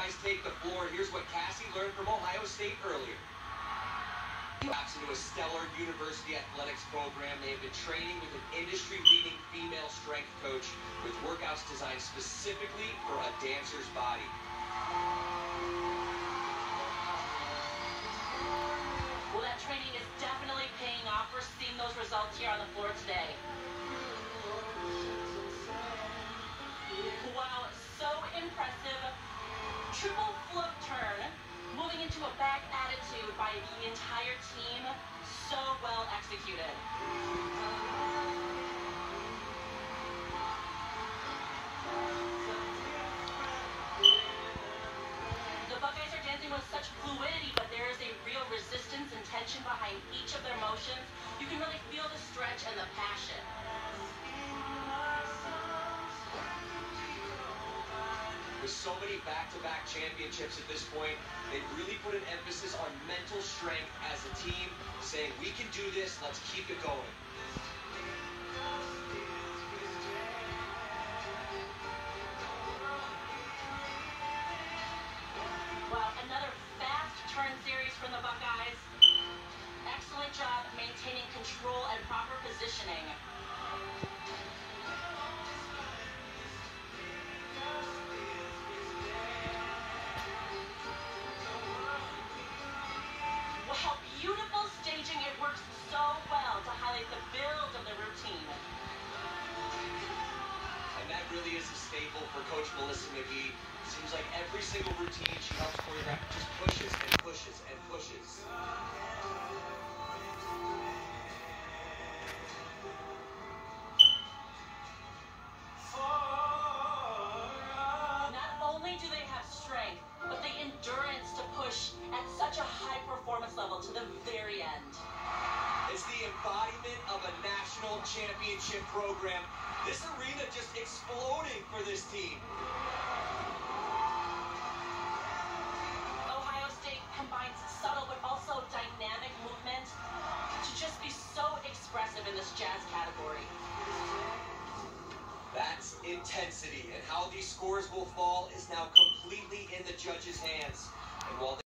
Buckeyes take the floor. Here's what Cassie learned from Ohio State earlier. Perhaps into a stellar university athletics program. They have been training with an industry-leading female strength coach with workouts designed specifically for a dancer's body. Well, that training is definitely paying off. We're seeing those results here on the floor today. Wow, so impressive. Triple flip turn, moving into a back attitude by the entire team. So well executed. The Buckeyes are dancing with such fluidity, but there is a real resistance and tension behind each of their motions. You can really feel the stretch and the passion. With so many back-to-back championships at this point, they've really put an emphasis on mental strength as a team, saying, we can do this, let's keep it going. Well, another fast turn series from the Buckeyes. Excellent job maintaining control and proper positioning. Wow, beautiful staging. It works so well to highlight the build of the routine. And that really is a staple for Coach Melissa McGee. Seems like every single routine she helps choreograph just pushes and pushes and pushes. Not only do they have strength, but the endurance to push at such a high performance level to the very end. It's the embodiment of a national championship program. This arena just exploding for this team. Ohio State combines subtle but also dynamic movement to just be so expressive in this jazz category. That's intensity, and how these scores will fall is now completely in the judges' hands. And while